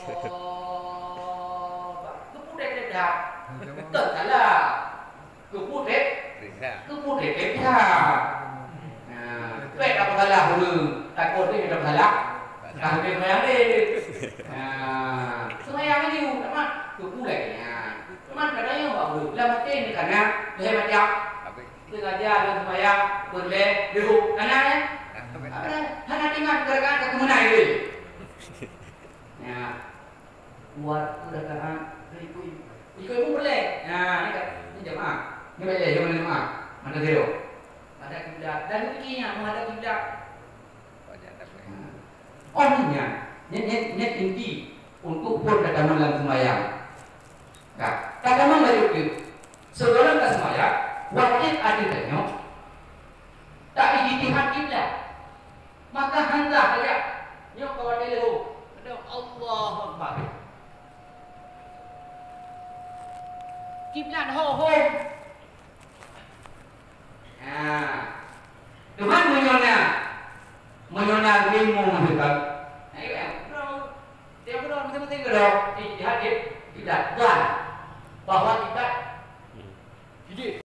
cứ phút đẹp đẹp đẹp cẩn thận là cứ phút đẹp ha vậy là một là hùng lừng tại cột đây là lắc càng đẹp méo đi semuanya cái điều đó mà cứ phút đẹp teman kadang bảo được là mặt trên cả na để mặt dọc từ là dia dan semuanya boleh dulu karena ya hanya tinggal gerakan ketemu naik deh ya buat udah kan ikut boleh nah ini jemaah ini boleh jemaah mana zero ada kiblat dan rezekinya menghadap kiblat orangnya net inti untuk berdatangan dalam sembahyang nah katakan merujuk sebelum ke sembahyang wajib ada tanya tak ijtihad kiblat maka hendak saja nyok kawan dia dulu ada Allahu Akbar kiblat ho Tuhan menyona ilmu mendekat dia berdoa betul-betul berdoa ijtihad kiblat bahwa kiblat jadi